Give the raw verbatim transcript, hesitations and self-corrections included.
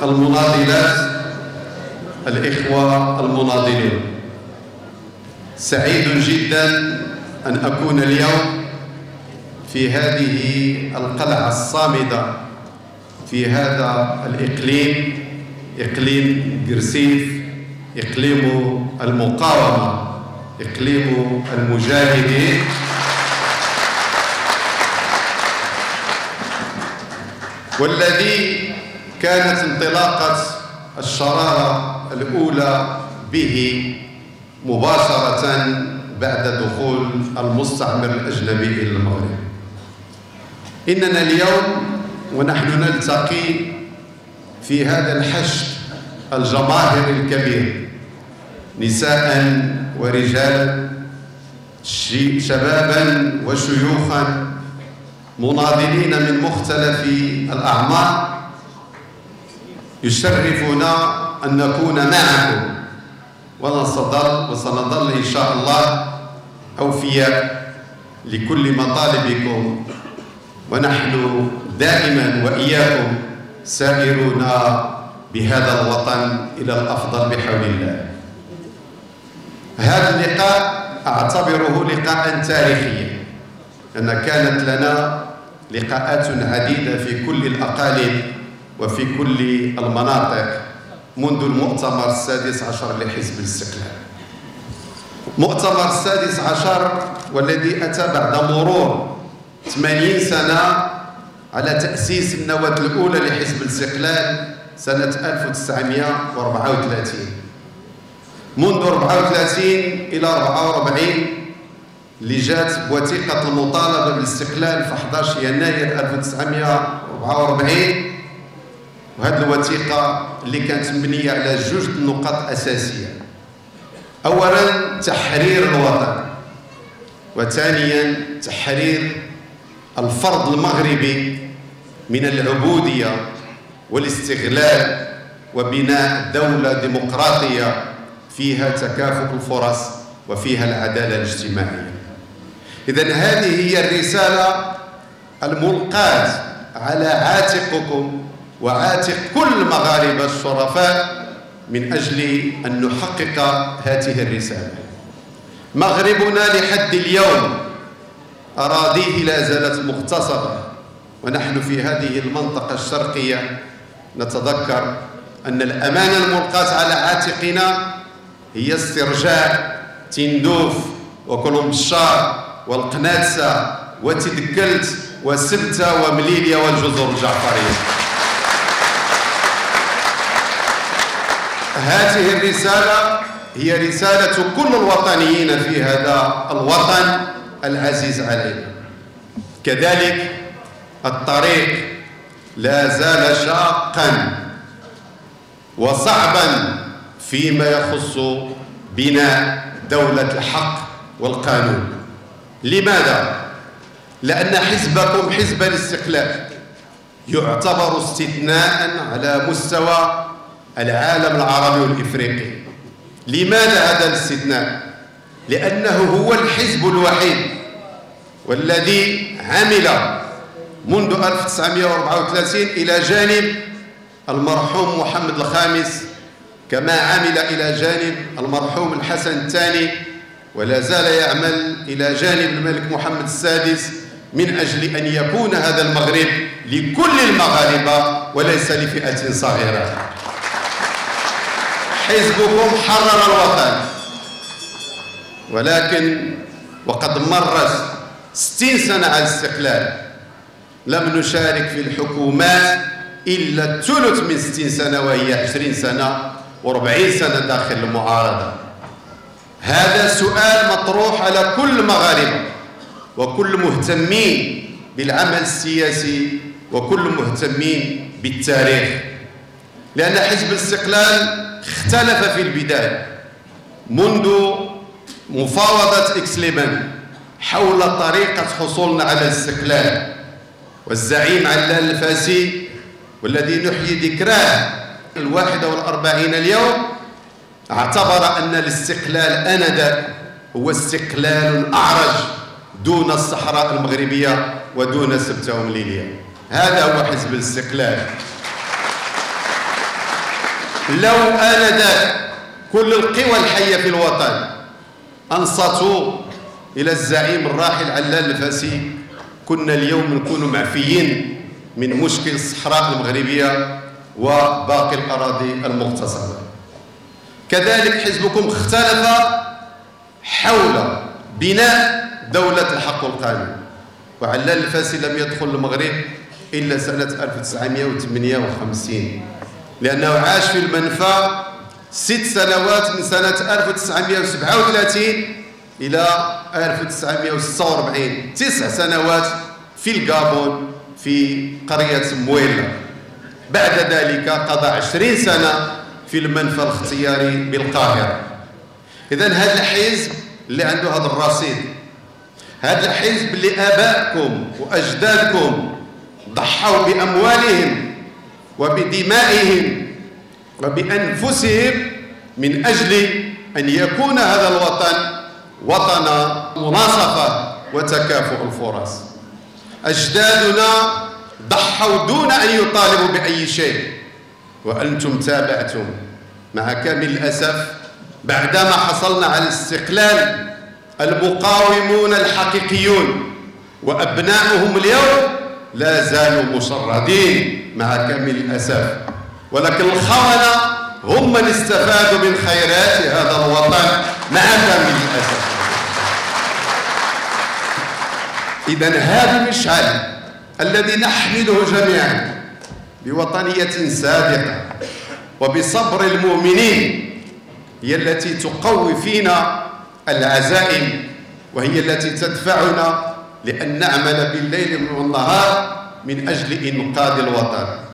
المناضلات، الإخوة المناضلون، سعيد جدا أن أكون اليوم في هذه القلعة الصامدة في هذا الإقليم، إقليم قرسيف، إقليم المقاومة، إقليم المجاهدين. والذي كانت انطلاقة الشرارة الأولى به مباشرة بعد دخول المستعمر الأجنبي إلى المغرب. إننا اليوم ونحن نلتقي في هذا الحشد الجماهيري الكبير، نساء ورجالا، شبابا وشيوخا، مناضلين من مختلف الأعمار، يشرفنا أن نكون معكم، ونظل وسنظل إن شاء الله أوفياء لكل مطالبكم، ونحن دائما وإياكم سائرون بهذا الوطن إلى الأفضل بحول الله. هذا اللقاء أعتبره لقاء تاريخيا، لأن كانت لنا لقاءات عديدة في كل الأقاليم وفي كل المناطق منذ المؤتمر السادس عشر لحزب الاستقلال. مؤتمر السادس عشر والذي أتى بعد مرور ثمانين سنة على تأسيس النواة الأولى لحزب الاستقلال سنة ألف وتسعمائة وأربعة وثلاثين. منذ أربعة وثلاثين إلى أربعة وأربعين اللي جات بوثيقة المطالبة بالاستقلال في أحد عشر يناير ألف وتسعمائة وأربعة وأربعين، وهذه الوثيقة اللي كانت مبنية على جوج نقاط أساسية: أولاً تحرير الوطن، وثانياً تحرير الفرد المغربي من العبودية والاستغلال، وبناء دولة ديمقراطية فيها تكافؤ الفرص وفيها العدالة الاجتماعية. إذن هذه هي الرسالة الملقاة على عاتقكم وعاتق كل المغاربة الشرفاء من أجل أن نحقق هذه الرسالة. مغربنا لحد اليوم أراضيه لا زالت مغتصبة، ونحن في هذه المنطقة الشرقية نتذكر أن الأمانة الملقاة على عاتقنا هي استرجاع تندوف وكلومبشار والقناتسة وتدكلت وسبتة ومليليا والجزر الجعفرية. هذه الرسالة هي رسالة كل الوطنيين في هذا الوطن العزيز علينا. كذلك الطريق لا زال شاقا وصعبا فيما يخص بناء دولة الحق والقانون. لماذا؟ لأن حزبكم حزب الاستقلال يعتبر استثناء على مستوى العالم العربي والإفريقي. لماذا هذا الاستثناء؟ لأنه هو الحزب الوحيد والذي عمل منذ ألف وتسعمائة وأربعة وثلاثين إلى جانب المرحوم محمد الخامس، كما عمل إلى جانب المرحوم الحسن الثاني، ولا زال يعمل إلى جانب الملك محمد السادس من أجل أن يكون هذا المغرب لكل المغاربة وليس لفئة صغيرة. حزبكم حرر الوطن، ولكن وقد مرت ستين سنة على الاستقلال لم نشارك في الحكومات إلا ثلث من ستين سنة، وهي عشرين سنة وأربعين سنة داخل المعارضة. هذا سؤال مطروح على كل المغاربة وكل مهتمين بالعمل السياسي وكل مهتمين بالتاريخ، لأن حزب الاستقلال اختلف في البداية منذ مفاوضة إكسليمان حول طريقة حصولنا على الاستقلال، والزعيم علال الفاسي والذي نحيي ذكراه الواحدة والأربعين اليوم اعتبر أن الاستقلال آنذاك هو استقلال أعرج دون الصحراء المغربية ودون سبتة ومليلية. هذا هو حزب الاستقلال. لو آنذاك كل القوى الحية في الوطن أنصتوا إلى الزعيم الراحل علال الفاسي، كنا اليوم نكون معفيين من مشكل الصحراء المغربية وباقي الأراضي المغتصبة. كذلك حزبكم اختلف حول بناء دولة الحق والقانون، وعلال الفاسي لم يدخل المغرب إلا سنة ألف وتسعمائة وثمانية وخمسين، لأنه عاش في المنفى ست سنوات من سنة ألف وتسعمائة وسبعة وثلاثين إلى ألف وتسعمائة وستة وأربعين، تسع سنوات في الغابون في قرية مويلا. بعد ذلك قضى عشرين سنة في المنفى الاختياري بالقاهرة. إذن هذا الحزب اللي عنده هذا الرصيد، هذا الحزب اللي آبائكم وأجدادكم ضحوا بأموالهم وبدمائهم وبأنفسهم من أجل أن يكون هذا الوطن وطن مناصفة وتكافؤ الفرص. أجدادنا ضحوا دون أن يطالبوا بأي شيء، وأنتم تابعتم. مع كامل الأسف بعدما حصلنا على الاستقلال المقاومون الحقيقيون وأبناؤهم اليوم لا زالوا مشردين مع كامل الأسف، ولكن الخونة هم من استفادوا من خيرات هذا الوطن مع كامل الأسف. إذن هذا المشعل الذي نحمله جميعا بوطنية صادقة وبصبر المؤمنين هي التي تقوي فينا العزائم، وهي التي تدفعنا لأن نعمل بالليل والنهار من أجل إنقاذ الوطن.